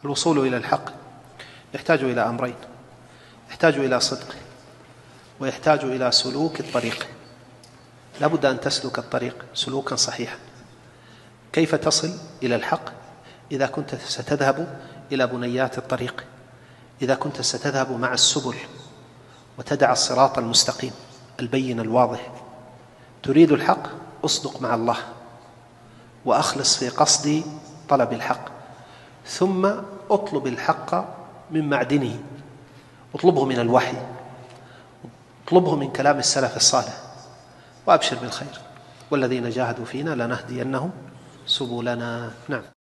الوصول إلى الحق يحتاج إلى أمرين: يحتاج إلى صدق، ويحتاج إلى سلوك الطريق. لا بد أن تسلك الطريق سلوكا صحيحا. كيف تصل إلى الحق؟ إذا كنت ستذهب إلى بنيات الطريق، إذا كنت ستذهب مع السبل وتدع الصراط المستقيم البين الواضح. تريد الحق، أصدق مع الله وأخلص في قصد طلب الحق، ثم أطلب الحق من معدنه، اطلبه من الوحي، اطلبه من كلام السلف الصالح، وأبشر بالخير. والذين جاهدوا فينا لنهدينهم سبلنا. نعم.